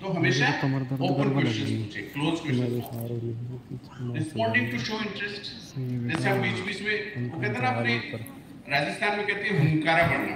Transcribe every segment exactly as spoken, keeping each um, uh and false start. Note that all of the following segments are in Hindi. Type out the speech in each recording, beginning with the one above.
हमेशा मुझे तो कमर दर्द ओपन करवा क्वेश्चंस लगी। पूछे, क्लोज मैं क्वेश्चंस भी पूछे। खा रही हूँ। रिस्पॉन्डिंग टू शो इंटरेस्ट, सही है जैसे हम बेटा। बीच बीच में वो पंखा कहते हैं ना, चला अपने दो ऊपर। राजस्थान में कहते हैं हुंकारा भरना।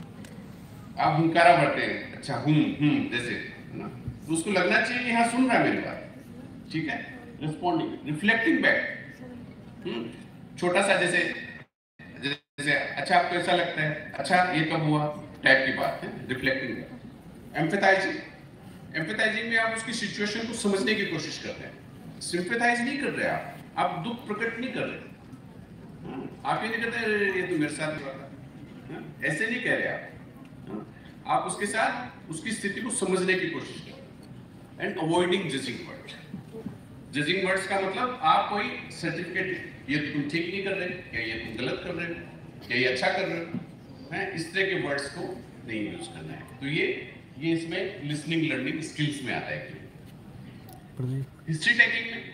आप हुंकारा भरते हैं, अच्छा हूं हूं जैसे ना, तो उसको लगना चाहिए कि हाँ सुन रहा है मेरी बात, ठीक है। रिस्पॉन्डिंग, रिफ्लेक्टिंग बैक, हम्म छोटा सा जैसे जैसे अच्छा आपको ऐसा लगता है, अच्छा ये कब हुआ टाइप की बात है, रिफ्लेक्टिंग बैक। एम्पैथाइजिंग, एम्पैथाइजिंग में आप उसकी सिचुएशन को समझने की कोशिश करते हैं, सिंपैथाइज नहीं कर रहे आप आप दुख प्रकट नहीं कर रहे, आप ये नहीं कहते ये तो मेरे साथ हुआ था, ऐसे नहीं कह रहे आप आप उसके साथ उसकी स्थिति को समझने की कोशिश करें। And avoiding judging words, judging words का मतलब आप कोई सर्टिफिकेट, ये तुम ठीक नहीं कर रहे, या ये तुम गलत कर रहे हो, या ये अच्छा कर रहे हो, हैं इस तरह के वर्ड्स को नहीं यूज करना है। तो ये ये इसमें लिसनिंग लर्निंग स्किल्स में आता है। हिस्ट्री टेकिंग में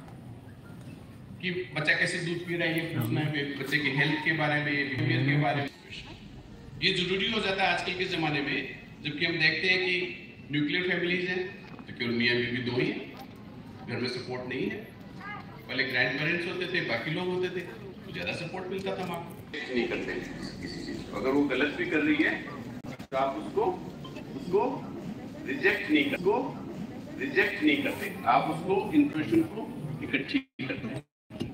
कि बच्चा कैसे दूध पी रहा है ये पूछना है, बच्चे के हेल्थ के बारे में, बिहेवियर के बारे में, ये जरूरी हो जाता है आजकल के जमाने में, जबकि हम देखते हैं कि न्यूक्लियर फैमिलीज हैं तो केवल मियाँ बीवी दो ही हैं, घर में सपोर्ट नहीं है। पहले ग्रैंड पेरेंट्स होते थे, बाकी लोग होते थे, तो ज्यादा सपोर्ट मिलता था माँ को। नहीं करते किसी चीज को, अगर वो गलत भी कर रही है तो आप उसको उसको रिजेक्ट नहीं कर उसको रिजेक्ट नहीं करते, आप उसको इंफॉर्मेशन को इकट्ठी करते हैं।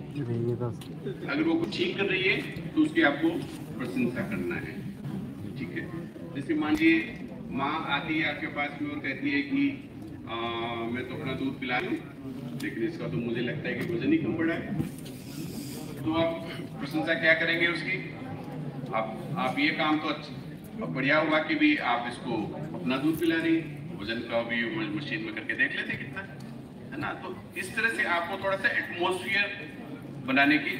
अगर वो कुछ ठीक कर रही है तो उसकी आपको प्रशंसा करना है, ठीक है। जैसे मान लीजिए माँ आती है आपके पास में और कहती है कि आ, मैं तो अपना दूध पिला लूँ लेकिन इसका तो मुझे लगता है कि वजन ही कम पड़ा है, तो आप प्रशंसा क्या करेंगे उसकी? आप आप ये काम तो अच्छा बढ़िया हुआ कि भी आप इसको अपना दूध पिला रही, वजन का भी मशीन में करके देख लेते कितना है ना। तो इस तरह से आपको थोड़ा सा एटमॉस्फेयर बनाने की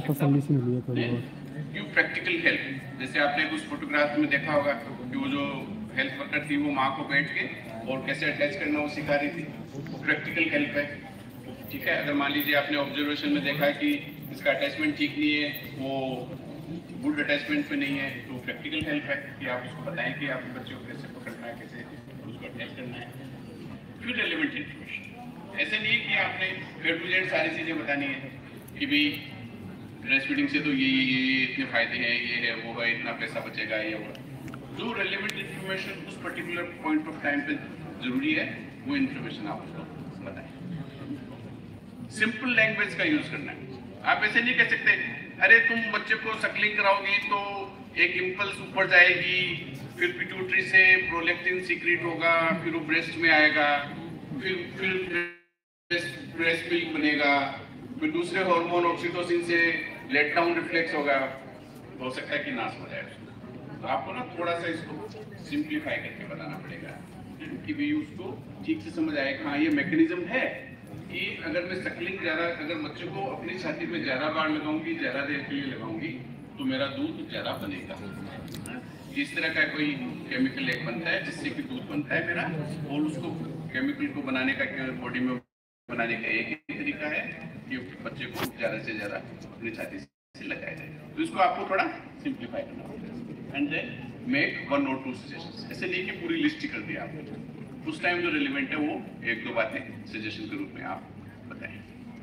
यू प्रैक्टिकल हेल्प। जैसे आपने कुछ फोटोग्राफ में देखा होगा कि वो जो हेल्थ वर्कर थी वो माँ को बैठ के और कैसे अटैच करना वो सिखा रही थी, वो प्रैक्टिकल हेल्प है, ठीक है। अगर मान लीजिए आपने ऑब्जर्वेशन में देखा कि इसका अटैचमेंट ठीक नहीं है, वो गुड अटैचमेंट पे नहीं है, तो प्रैक्टिकल हेल्प है कि आप उसको बताएं कि आप बच्चे को कैसे पकड़ना है, कैसे उसको अटैच करना है। फिर रेलेवेंट इन्फॉर्मेशन, ऐसे नहीं कि आपने ए टू जेड सारी चीज़ें बतानी है कि भाई ब्रेस्ट फीडिंग से तो ये ये ये इतने फायदे हैं, ये है वो है, इतना पैसा बचेगा, ये वो। जो रेलेवेंट इन्फॉर्मेशन उस पर्टिकुलर पॉइंट ऑफ टाइम पे जरूरी है वो इन्फॉर्मेशन आप उसको बताएं। सिंपल लैंग्वेज का यूज करना है। आप ऐसे नहीं कह सकते अरे तुम बच्चे को सकलिंग कराओगी तो एक इम्पल्स ऊपर जाएगी, फिर पिट्यूटरी से प्रोलेक्टिन सीक्रेट होगा, फिर वो ब्रेस्ट में आएगा, फिर फिर ब्रेस्ट मिल्क बनेगा, फिर दूसरे हार्मोन ऑक्सीटोसिन से लेट डाउन रिफ्लेक्स होगा, हो सकता है कि नाश हो जाए। तो आपको ना थोड़ा सा इसको सिंप्लीफाई करके बताना पड़ेगा कि भी उसको ठीक से समझ आए। हाँ ये मैकेनिज्म है कि अगर मैं सकलिंग ज्यादा, अगर बच्चे को अपनी छाती में ज्यादा बार लगाऊंगी, ज्यादा देर के लिए लगाऊंगी तो मेरा दूध ज्यादा बनेगा। इस तरह का कोई केमिकल एक बनता है जिससे कि दूध बनता है मेरा, और उसको केमिकल को बनाने का बॉडी में बनाने का एक ही तरीका है कि बच्चे को ज्यादा से ज्यादा अपनी छाती से लगाया जाए। तो इसको आपको थोड़ा सिंप्लीफाई करना होगा एंड देन मेक वन और टू सजेशंस। ऐसे नहीं कि पूरी लिस्ट ही कर दिया आपने, उस टाइम जो रिलेवेंट है वो एक दो बातें सजेशन के रूप में आप बताएं।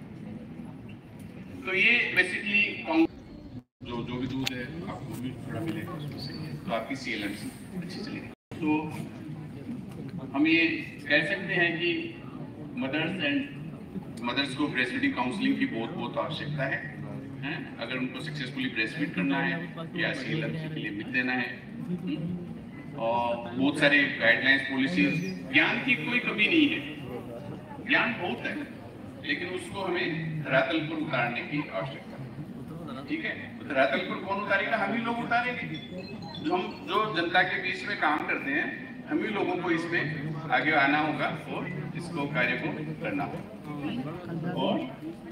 तो ये बेसिकली जो जो भी दूध है आपको भी थोड़ा मिलेगा उसमें, तो आपकी सीएलएमसी अच्छी चलेगी। तो हम ये कह सकते हैं कि मदर्स एंड मदर्स को ब्रेस्ट फीडिंग काउंसलिंग की बहुत बहुत आवश्यकता है, हैं? अगर उनको सक्सेसफुली ब्रेस्ट फीड करना है या सीएलएमसी के लिए मिल देना है। और बहुत सारे गाइडलाइंस, पॉलिसीज, ज्ञान की कोई कमी नहीं है, ज्ञान बहुत है, लेकिन उसको हमें धरातल पर उतारने की आवश्यकता है, ठीक है। तो धरातल पर कौन उतारेगा? हम ही लोग उतारेंगे, जो हम जो जनता के बीच में काम करते हैं, हम ही लोगों को इसमें आगे आना होगा और इसको कार्य को करना होगा। और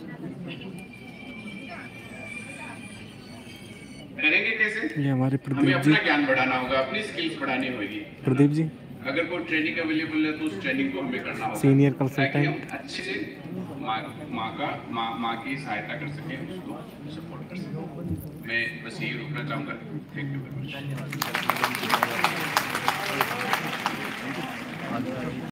करेंगे कैसे? ये हमारे हमें अपना ज्ञान बढ़ाना होगा, अपनी स्किल्स बढ़ानी होगी। प्रदीप जी, अगर कोई ट्रेनिंग अवेलेबल है तो उस ट्रेनिंग को हमें करना होगा, सीनियर ताकि हम कंसल्टेंट अच्छे से माँ माँ का माँ माँ की सहायता कर सकें, उसको सपोर्ट कर सकें। मैं बस यही रुकना चाहूँगा। Thank you very much.